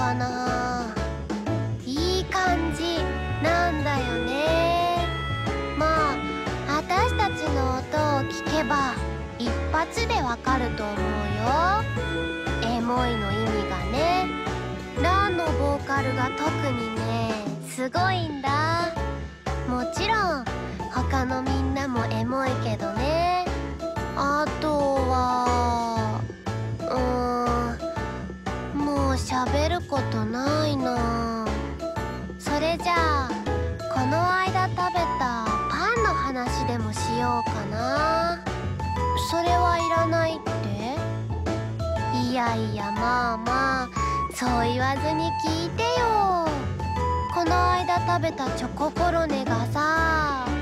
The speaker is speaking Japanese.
かな。いい感じなんだよね。まあ私たちの音を聞けば一発でわかると思うよ。エモいの意味がね。ランのボーカルが特にねすごいんだ。もちろん他のみんなもエモいけどね。あとはもう喋ることないな。それじゃあこの間食べたパンの話でもしようかな。それはいらないって？いやいや、まあまあそう言わずに聞いてよ。この間食べたチョココロネがさ、